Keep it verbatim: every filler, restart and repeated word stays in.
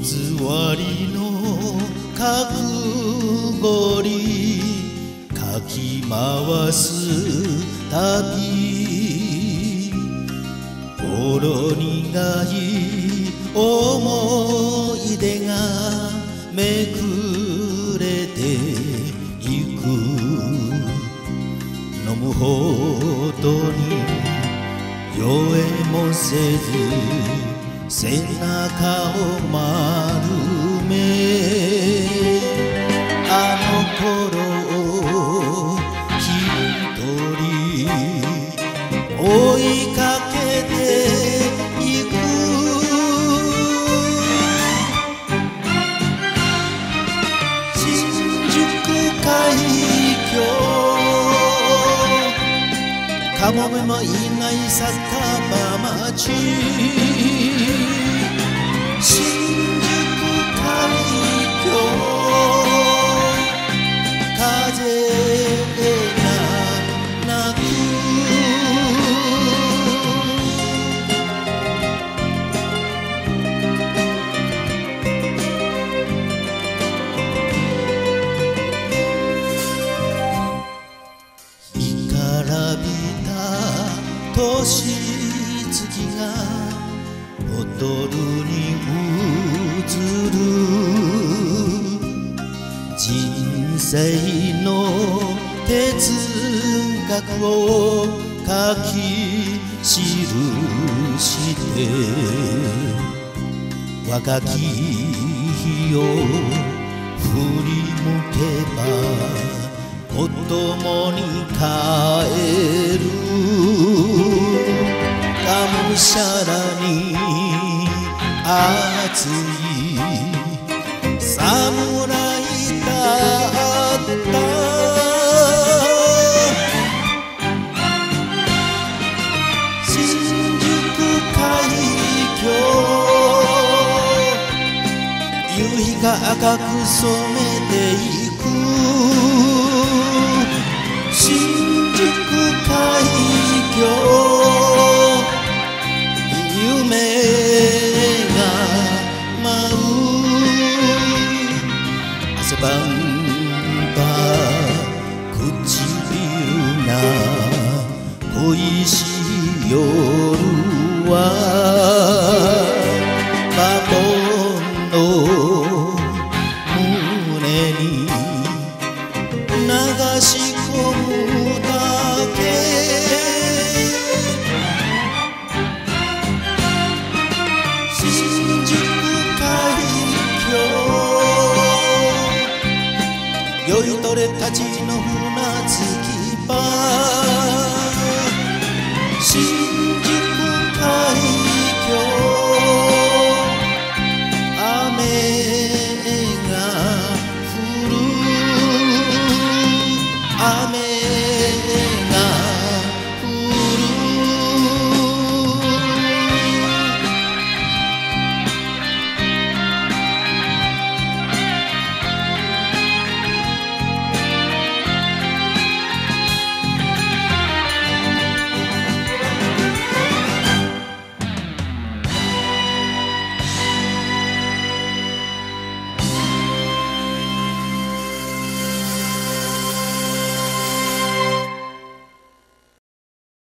りの角ごりかき回す旅ほろ苦い思い出がめくれていく飲むほどに酔えもせず背中を丸めあの頃を一人追いかけていく新宿海峡カモメもいない酒場町新宿海峡風が鳴く干からびた年月がボトルに映る人生の哲学を書き記して若き日を振り向けば子供に帰るがむしゃらに熱い侍だった新宿海峡夕日が赤く染めていく新宿海峡汗ばんだ唇が恋しい夜はバトンの胸に流し込むだけ新宿酔いどれたちの船着き場